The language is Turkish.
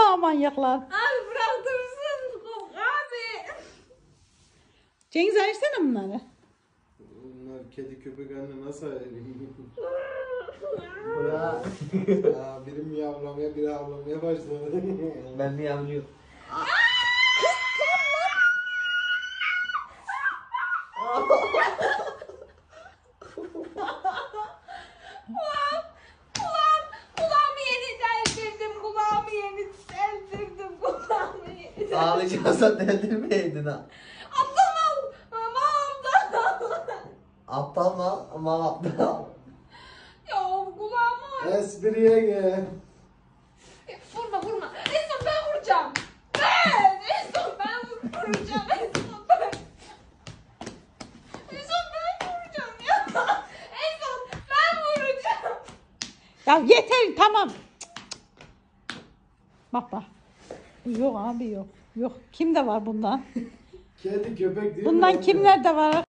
Vallahi manyaklar. Abi bırak dursun. Abi. Cengiz açsana bunları. Bunlar kedi köpek anne nasıl ayırayım? Bırak. Biri miyavlamaya biri avlamaya başladı. Ben mi yavruyorum? Kulağımı yeni deldirdim. Kulağımı yeni. Ağlayacaksan deldirmeyeydin ha. Aptal. Aptal mı? Ama aptal. Ya kulağımı. Espriye gel. Vurma. En son ben vuracağım. En son ben vuracağım ya. En son ben vuracağım. Ya yeter tamam. Bak. Yok abi yok. Yok. Kimde var bundan? Kedi köpek değil mi? Bundan kimlerde var?